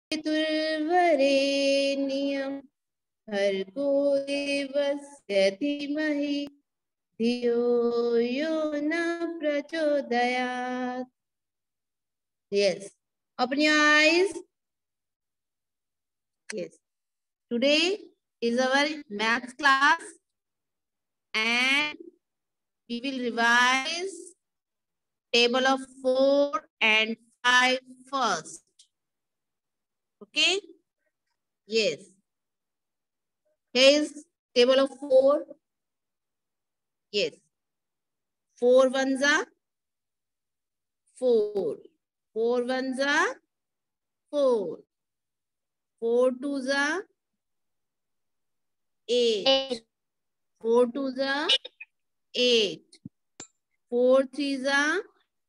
पितुर्वरेण्यं भर्गो देवस्य धीमहि धियो यो न प्रचोदयात्. Yes. Open your eyes. Yes. Today is our math class and we will revise table of 4 and 5 first. Okay? Yes. Here is table of 4. Yes. 4 ones are 4. 4 ones are 4. 4 twos are 8. 4 twos are 8. 4 threes are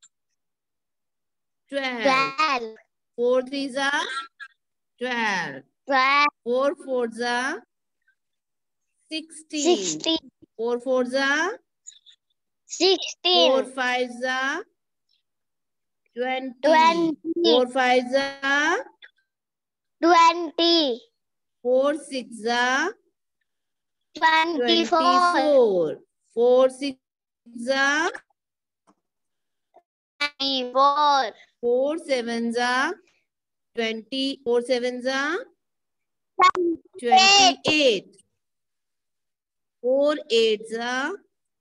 12. 4 threes are 12. 4 fours are 16. 4 fours are 4 fives are 20. 4 fives are 20. 4 sixes are 24. 24. 4 sixes are 24. 4 sevens are 20. 4 sevens are 28. 4 eights are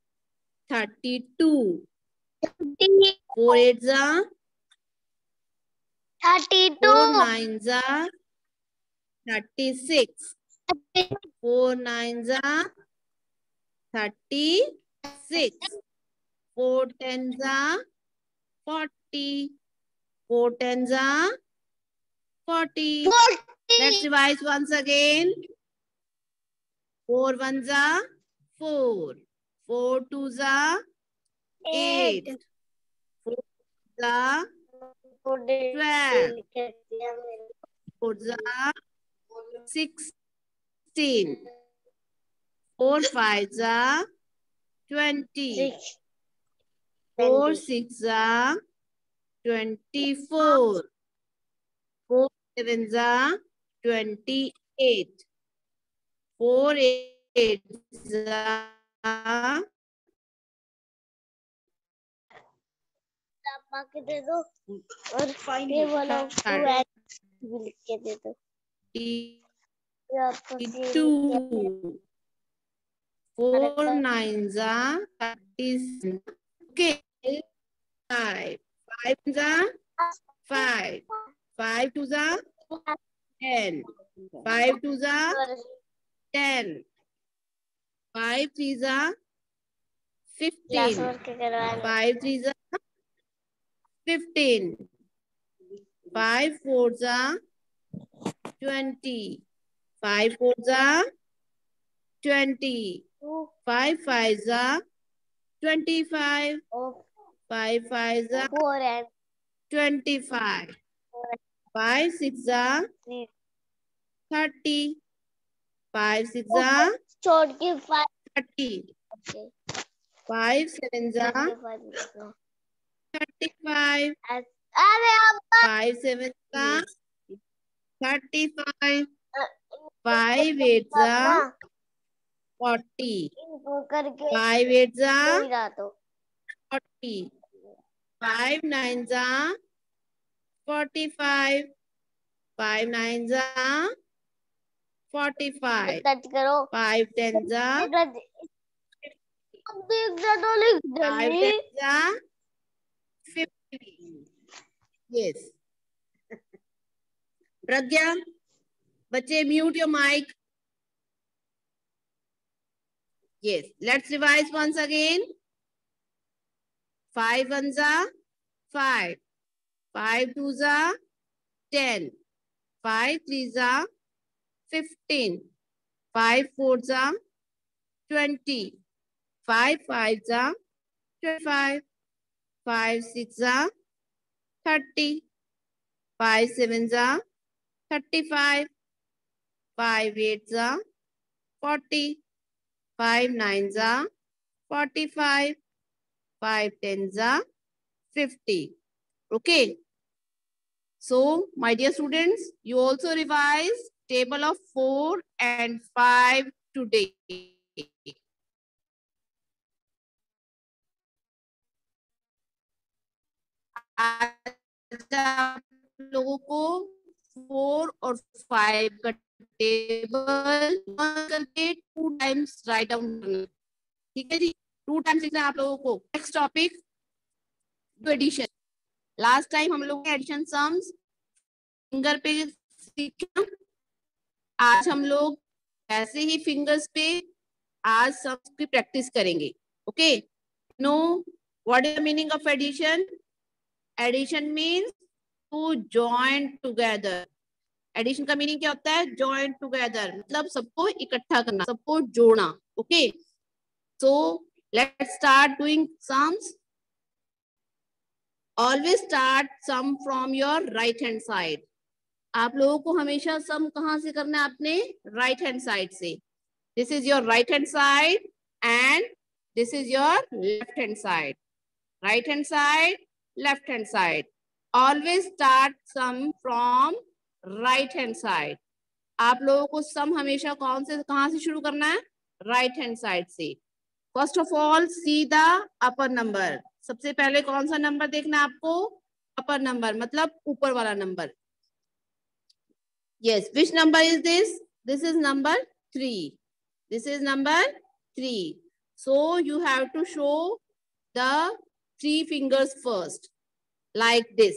32. 4 eights are 32. 4 nines are 36. 4 nines are 36. 4 tens are 40. 4 tens are 40. Let's revise once again. 4 ones are 4. 4 twos are 8. 4 twos are 12. 4 are 16. 4 fives are 20. 4 sixes are 24. 4 sevens are 28. 4 eights are पापा के दे दो और ये वाला भी लिख के दे दो. 2. 4 nines are 30. Okay. 5. 5 are 5. 5 twos are 10. 5 twos are 10. 5 threes are 15. 5 threes are 15. 5 fours are 20. 5 fours are 20. 5 fives are 25. 5 fives are 4 and 25. 5 sixes are 30. 5 sixes are छोड़ के 5. 30. 5 sevens are 35. अरे अब्बा 5 sevens are 35. 5 eights are 40. इनको करके 5 eights are नहीं रहा तो 40. 5 nines are 45. 5 nines are 45. Touch करो 5 tens are देख दे तो लिख 5 दे. tens are 50. Yes. Pragya, बच्चे mute your mic. Yes. Let's revise once again. 5 ones are 5. 5 twos are 10. 5 threes are 15. 5 fours are 20. 5 fives are 25. 5 sixes are 30. 5 sevens are 35. 5 eights are 40. 5 nines are 45. 5 tens are 50. Okay. So, my dear students, you also revise table of 4 and 5 today. आज आप लोगों को 4 और 5 का table करके 2 times right down करना, ठीक है जी, 2 टाइम्स लिखना है आप लोगों को। Next topic addition. Last time हम लोग एडिशन सम्स फिंगर पे सीखे, आज हम लोग ऐसे ही फिंगर्स पे आज सम्स की प्रैक्टिस करेंगे। Okay, no what is the meaning of addition? Addition means to join together. Addition का मीनिंग क्या होता है? जॉइन टुगेदर, मतलब सबको इकट्ठा करना, सबको जोड़ना। Okay, so let's start doing sums. Always start sum from your right hand side. आप लोगों को हमेशा सम कहां से करना है? अपने राइट हैंड साइड से। This is your right hand side and this is your left hand side. Right hand side, left hand side. Always start sum from right hand side. आप लोगों को सम हमेशा कौन से कहां से शुरू करना है? राइट हैंड साइड से। First of all see the upper number. सबसे पहले कौन सा नंबर देखना है आपको? अपर नंबर, मतलब ऊपर वाला number. Yes, which number is this? This is number 3. This is number 3. So you have to show the 3 fingers first, like this.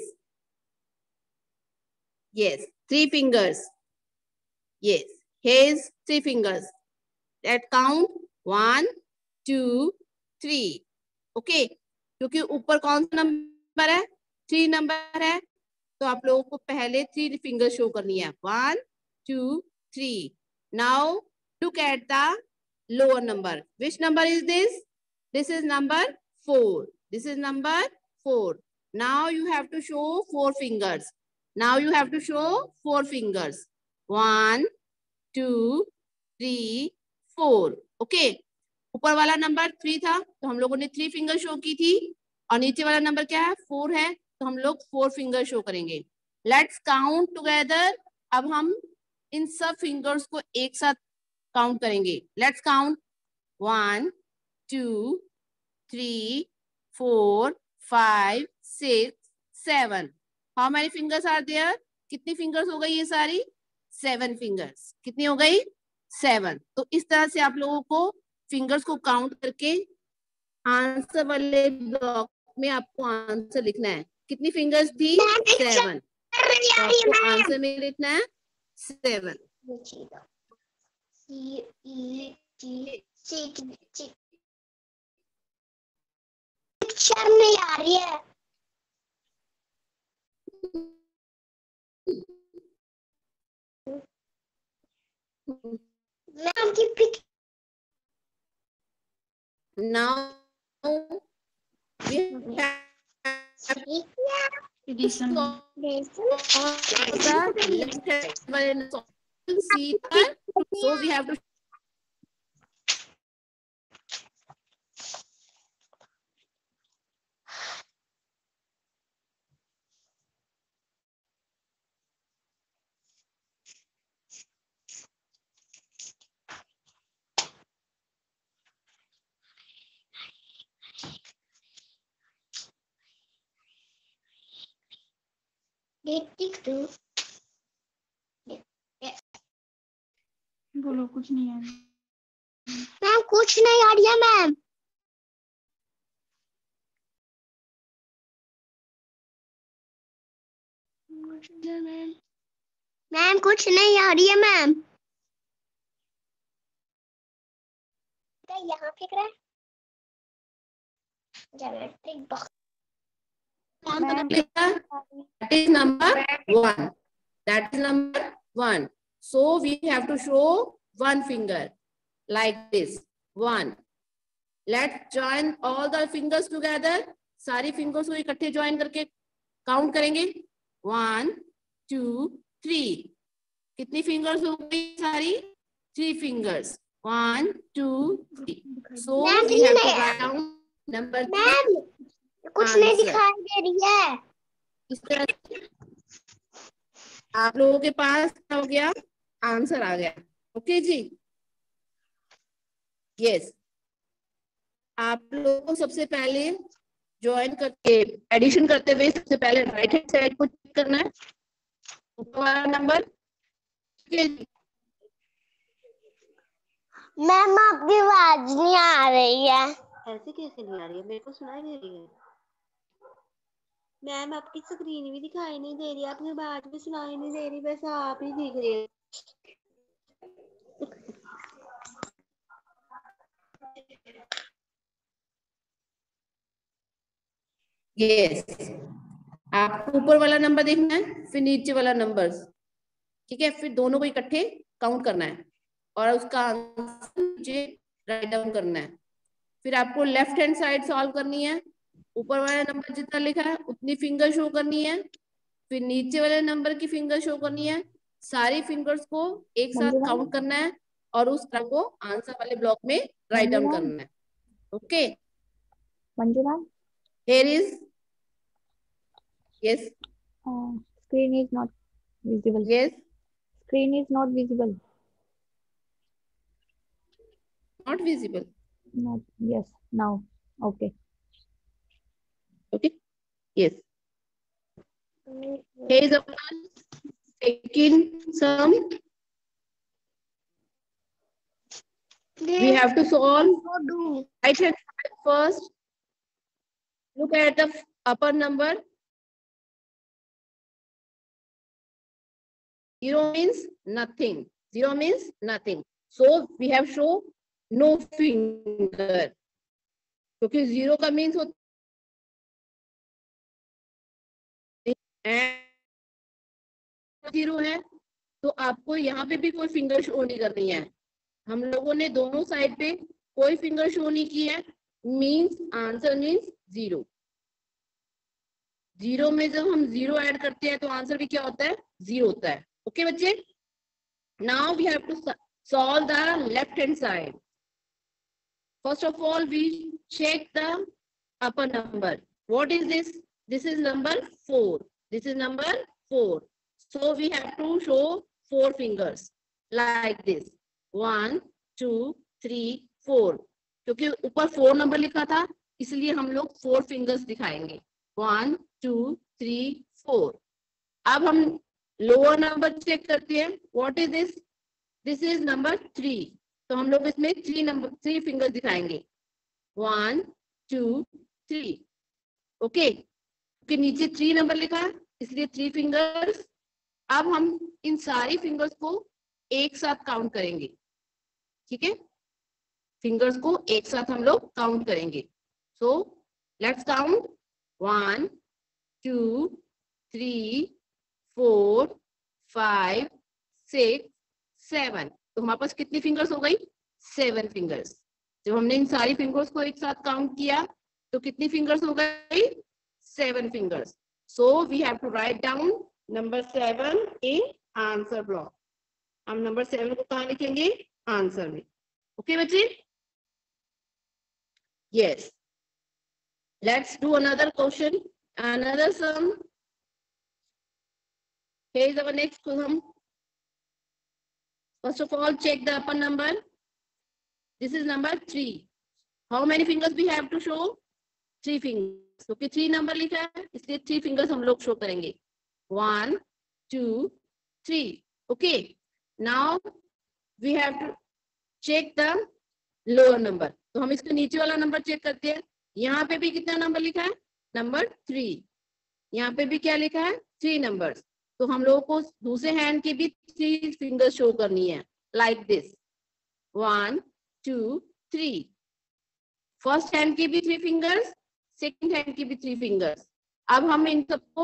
Yes, 3 fingers. Yes, here's 3 fingers. That count 1, 2, 3. Okay, क्योंकि ऊपर कौन सा number है? 3 number है, तो आप लोगों को पहले 3 फिंगर शो करनी है। 1, 2, 3. Now look at the lower number. Which number is this? This is number 4. This is number 4. Now you have to show 4 fingers. Now you have to show 4 fingers. 1, 2, 3, 4. Okay. ऊपर वाला number 3 था, तो हम लोगों ने 3 finger show की थी, और नीचे वाला नंबर क्या है? 4 है, तो हम लोग 4 फिंगर शो करेंगे। Let's count together. अब हम इन सब फिंगर्स को एक साथ काउंट करेंगे। Let's count 1, 2, 3, 4, 5, 6, 7। How many fingers are there? कितनी फिंगर्स हो गई ये सारी? 7 फिंगर्स। कितनी हो गई? 7। तो इस तरह से आप लोगों को फिंगर्स को काउंट करके आंसर वाले ब्लॉक में आपको आंसर लिखना है। कितनी फिंगर्स थी? 7। तो आपको आंसर में लिखना है 7। शर्म नहीं आ रही है। मैम की pic. Now we have addition so we have to बोलो। कुछ नहीं है मैम, कुछ नहीं आ रही है मैम। मैम कुछ नहीं आ रही है मैम। यहाँ फेंक रहा है geometric box. That is number 1. That is number 1. So we have to show 1 finger like this. 1. Let's join all the fingers together. सारी fingers को इकट्ठे join करके count करेंगे। 1, 2, 3. कितनी fingers हो गई सारी? 3 fingers. 1, 2, 3. So we have to write down number 3. कुछ नहीं दिखाई दे रही है। इस तरह से आप लोगों के पास क्या हो गया, आंसर आ गया। ओके जी, यस। आप लोगों को सबसे पहले ज्वाइन करके एडिशन करते हुए सबसे पहले राइट हैंड साइड को चेक करना है, ऊपर वाला नंबर। मैम आपकी आवाज नहीं आ रही है। ऐसे कैसे नहीं आ रही है, मेरे को सुनाई दे रही है। मैम आपकी स्क्रीन भी दिखाई नहीं दे रही, आपकी आवाज भी सुनाई नहीं दे रही, बस आप ही दिख रही है। यस, आपको ऊपर वाला नंबर देखना है, फिर नीचे वाला नंबर, ठीक है, फिर दोनों को इकट्ठे काउंट करना है और उसका आंसर नीचे राइट डाउन करना है। फिर आपको लेफ्ट हैंड साइड सॉल्व करनी है, ऊपर वाला नंबर जितना लिखा है उतनी फिंगर शो करनी है, फिर नीचे वाले नंबर की फिंगर शो करनी है, सारी फिंगर्स को एक साथ काउंट करना है और उस तरह को आंसर वाले ब्लॉक में राइट डाउन करना है। Okay Manju ma'am, here is, yes, screen is not visible. yes, Screen is not visible. not visible. Not, yes, now. Okay. Okay, yes. Here is a second sum. We have to solve right hand side first. Look at the upper number. 0 means nothing. 0 means nothing. So we have show no finger. क्योंकि 0 का means होता है 0 है, तो आपको यहाँ पे भी कोई फिंगर शो नहीं करनी है। हम लोगों ने दोनों साइड पे कोई फिंगर शो नहीं की है, मीन्स आंसर मीन्स 0। 0 में जब हम 0 ऐड करते हैं तो आंसर भी क्या होता है, 0 होता है। ओके बच्चे, now we have to solve the left hand side. First of all we check the upper number. What is this? This is number 4. This is number 4. So we have to show 4 fingers like this. 1, 2, 3, 4. क्योंकि ऊपर 4 number लिखा था इसलिए हम लोग 4 fingers दिखाएंगे। 1, 2, 3, 4। अब हम लोअर नंबर चेक करते हैं। What is this? This is number 3. तो हम लोग इसमें 3 फिंगर्स दिखाएंगे। 1, 2, 3। ओके, क्योंकि नीचे 3 नंबर लिखा है इसलिए 3 फिंगर्स। अब हम इन सारी फिंगर्स को एक साथ काउंट करेंगे, ठीक है, फिंगर्स को एक साथ हम लोग काउंट करेंगे। So let's count 1, 2, 3, 4, 5, 6, 7। तो हमारे पास कितनी फिंगर्स हो गई, 7 फिंगर्स। जब हमने इन सारी फिंगर्स को एक साथ काउंट किया तो कितनी फिंगर्स हो गई, 7 fingers. So we have to write down number 7 in answer block. हम नंबर 7 को कहाँ लिखेंगे, आंसर में। ओके बच्चे, yes. Let's do another question, another sum. Here is our next sum. First of all, check the upper number. This is number 3. How many fingers we have to show? 3 fingers. क्योंकि 3 number लिखा है इसलिए 3 fingers हम लोग show करेंगे। 1, 2, 3। Okay, now we have to check the lower number. तो हम इसके नीचे वाला नंबर चेक करते हैं। यहाँ पे भी कितना नंबर लिखा है, नंबर 3। यहाँ पे भी क्या लिखा है, 3 नंबर्स। तो हम लोगों को दूसरे हैंड की भी 3 फिंगर्स शो करनी है, लाइक दिस। 1, 2, 3। फर्स्ट हैंड की भी 3 फिंगर्स, सेकंड हैंड की भी 3 फिंगर्स। अब हम इन सबको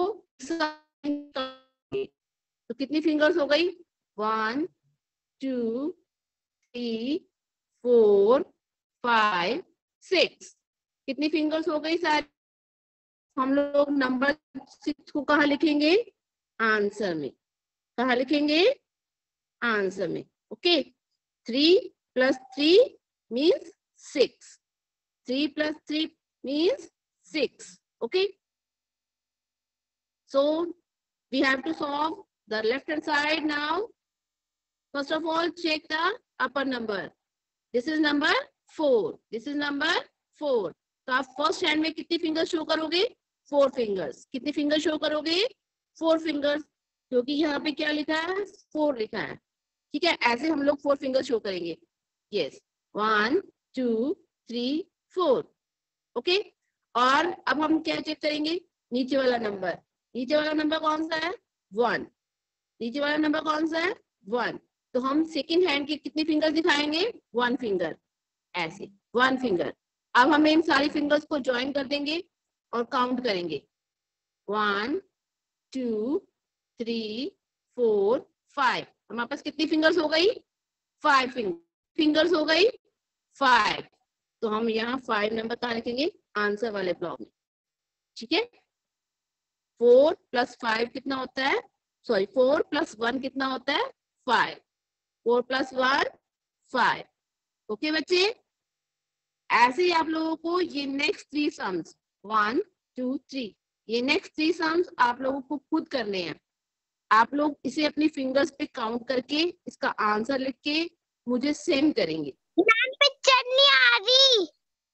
तो कितनी फिंगर्स हो गई, 1, 2, 3, 4, 5, 6। कितनी फिंगर्स हो गई सारी। हम लोग नंबर 6 को कहाँ लिखेंगे, आंसर में। कहाँ लिखेंगे, आंसर में। Okay, 3 + 3 means 6. 3 + 3 means 6. Okay, so we have to solve the left hand side now. First of all, check the upper number. This is number 4. This is number 4. तो आप फर्स्ट हैंड में कितनी fingers show करोगे? 4 fingers. कितनी finger show करोगे? 4 fingers, क्योंकि यहाँ पे क्या लिखा है? 4 लिखा है. ठीक है, ऐसे हम लोग 4 फिंगर्स शो करेंगे. यस, 1 2 3 4. ओके, और अब हम क्या चेक करेंगे? नीचे वाला नंबर. नीचे वाला नंबर कौन सा है? 1. नीचे वाला नंबर कौन सा है? 1. तो हम सेकंड हैंड के कितनी फिंगर्स दिखाएंगे? 1 फिंगर. ऐसे 1 फिंगर. अब हम इन सारी फिंगर्स को ज्वाइन कर देंगे और काउंट करेंगे. 1 2 3 4 5. हमारे पास कितनी फिंगर्स हो गई? 5 फिंगर्स हो गई. 5. तो हम यहाँ 5 नंबर कहाँ लिखेंगे? आंसर वाले ब्लॉक में. ठीक है, 4 + 5 कितना होता है? सॉरी, 4 + 1 कितना होता है? 5. 4 + 1 5. ओके बच्चे, ऐसे ही आप लोगों को ये नेक्स्ट 3 सम्स 1 2 3, ये नेक्स्ट 3 सम्स आप लोगों को खुद करने हैं. आप लोग इसे अपनी फिंगर्स पे काउंट करके इसका आंसर लिख के मुझे सेंड करेंगे. नहीं आ रही.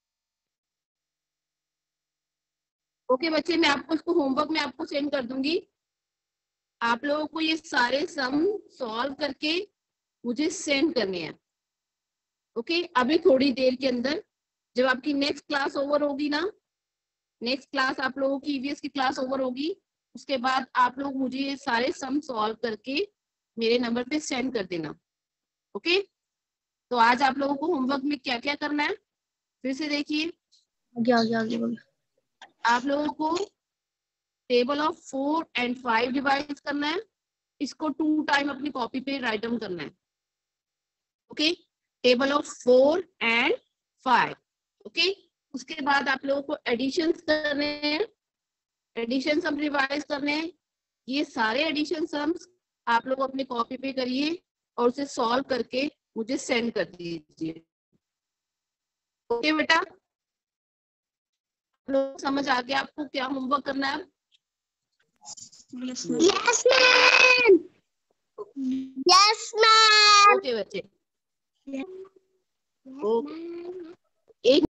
ओके बच्चे, मैं आपको इसको होमवर्क में आपको सेंड कर दूंगी. आप लोगों को ये सारे सम सॉल्व करके मुझे सेंड करने हैं. ओके, अभी थोड़ी देर के अंदर जब आपकी नेक्स्ट क्लास ओवर होगी ना, नेक्स्ट क्लास आप लोगों की ईवीएस की क्लास ओवर होगी, उसके बाद आप लोग मुझे ये सारे सम सॉल्व करके मेरे नंबर पे सेंड कर देना. ओके, तो आज आप लोगों को होमवर्क में क्या क्या करना है फिर से देखिए. आगे बोलो. आप लोगों को टेबल ऑफ 4 and 5 डिवाइड करना है. इसको 2 टाइम अपनी कॉपी पे राइट डाउन करना है. Okay, table of 4 and 5. Okay, उसके बाद आप लोगों को एडिशंस करने हैं. एडिशन सम रिवाइज करने हैं. ये सारे एडिशन सम्स आप लोग अपनी कॉपी पे करिए और उसे सॉल्व करके मुझे सेंड कर दीजिए. ओके बेटा, लोग समझ आ गया आपको क्या होमवर्क करना है? Yes, ma'am. Yes, ma'am. Okay बच्चे, Yes, ओके. ma'am.